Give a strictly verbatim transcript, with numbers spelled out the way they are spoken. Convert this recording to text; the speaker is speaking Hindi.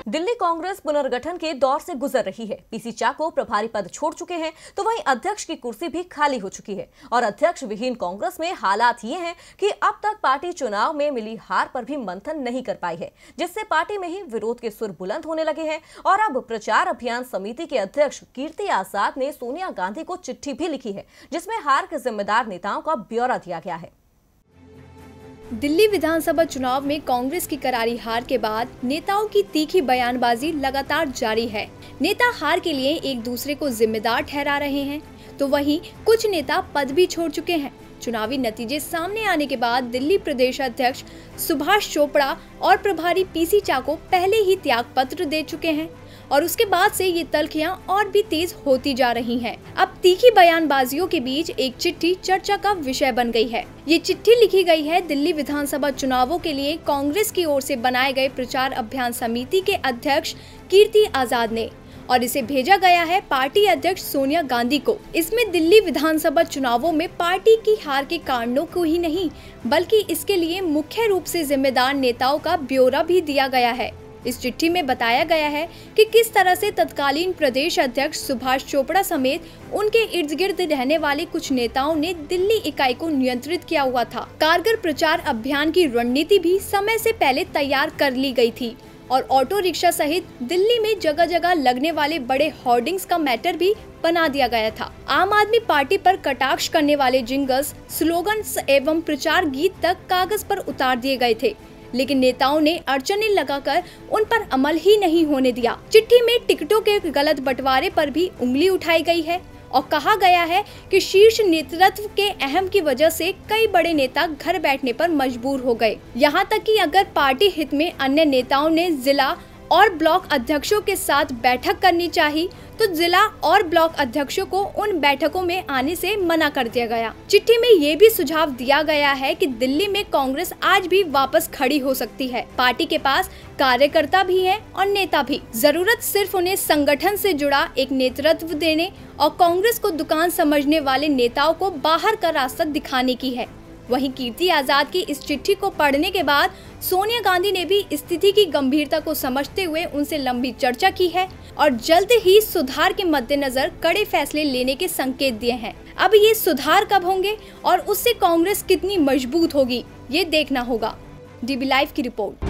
दिल्ली कांग्रेस पुनर्गठन के दौर से गुजर रही है। पीसी चाको प्रभारी पद छोड़ चुके हैं, तो वहीं अध्यक्ष की कुर्सी भी खाली हो चुकी है। और अध्यक्ष विहीन कांग्रेस में हालात ये हैं कि अब तक पार्टी चुनाव में मिली हार पर भी मंथन नहीं कर पाई है, जिससे पार्टी में ही विरोध के सुर बुलंद होने लगे हैं। और अब प्रचार अभियान समिति के अध्यक्ष कीर्ति आजाद ने सोनिया गांधी को चिट्ठी भी लिखी है, जिसमें हार के जिम्मेदार नेताओं का ब्यौरा दिया गया है। दिल्ली विधानसभा चुनाव में कांग्रेस की करारी हार के बाद नेताओं की तीखी बयानबाजी लगातार जारी है। नेता हार के लिए एक दूसरे को जिम्मेदार ठहरा रहे हैं, तो वहीं कुछ नेता पद भी छोड़ चुके हैं। चुनावी नतीजे सामने आने के बाद दिल्ली प्रदेश अध्यक्ष सुभाष चोपड़ा और प्रभारी पीसी चाको पहले ही त्याग पत्र दे चुके हैं और उसके बाद से ये तल्खियां और भी तेज होती जा रही हैं। अब तीखी बयानबाजियों के बीच एक चिट्ठी चर्चा का विषय बन गई है। ये चिट्ठी लिखी गई है दिल्ली विधानसभा चुनावों के लिए कांग्रेस की ओर से बनाए गए प्रचार अभियान समिति के अध्यक्ष कीर्ति आजाद ने, और इसे भेजा गया है पार्टी अध्यक्ष सोनिया गांधी को। इसमें दिल्ली विधानसभा चुनावों में पार्टी की हार के कारणों को ही नहीं, बल्कि इसके लिए मुख्य रूप से जिम्मेदार नेताओं का ब्यौरा भी दिया गया है। इस चिट्ठी में बताया गया है कि किस तरह से तत्कालीन प्रदेश अध्यक्ष सुभाष चोपड़ा समेत उनके इर्द गिर्द रहने वाले कुछ नेताओं ने दिल्ली इकाई को नियंत्रित किया हुआ था। कारगर प्रचार अभियान की रणनीति भी समय से पहले तैयार कर ली गई थी और ऑटो रिक्शा सहित दिल्ली में जगह जगह लगने वाले बड़े होर्डिंग्स का मैटर भी बना दिया गया था। आम आदमी पार्टी पर कटाक्ष करने वाले जिंगल्स, स्लोगन्स एवं प्रचार गीत तक कागज पर उतार दिए गए थे, लेकिन नेताओं ने अड़चनें लगाकर उन पर अमल ही नहीं होने दिया। चिट्ठी में टिकटों के गलत बंटवारे पर भी उंगली उठाई गई है और कहा गया है कि शीर्ष नेतृत्व के अहम की वजह से कई बड़े नेता घर बैठने पर मजबूर हो गए। यहाँ तक कि अगर पार्टी हित में अन्य नेताओं ने जिला और ब्लॉक अध्यक्षों के साथ बैठक करनी चाहिए, तो जिला और ब्लॉक अध्यक्षों को उन बैठकों में आने से मना कर दिया गया। चिट्ठी में ये भी सुझाव दिया गया है कि दिल्ली में कांग्रेस आज भी वापस खड़ी हो सकती है। पार्टी के पास कार्यकर्ता भी है और नेता भी। जरूरत सिर्फ उन्हें संगठन से जुड़ा एक नेतृत्व देने और कांग्रेस को दुकान समझने वाले नेताओं को बाहर का रास्ता दिखाने की है। वहीं कीर्ति आजाद की इस चिट्ठी को पढ़ने के बाद सोनिया गांधी ने भी स्थिति की गंभीरता को समझते हुए उनसे लंबी चर्चा की है और जल्द ही सुधार के मद्देनजर कड़े फैसले लेने के संकेत दिए हैं। अब ये सुधार कब होंगे और उससे कांग्रेस कितनी मजबूत होगी, ये देखना होगा। डीबी लाइव की रिपोर्ट।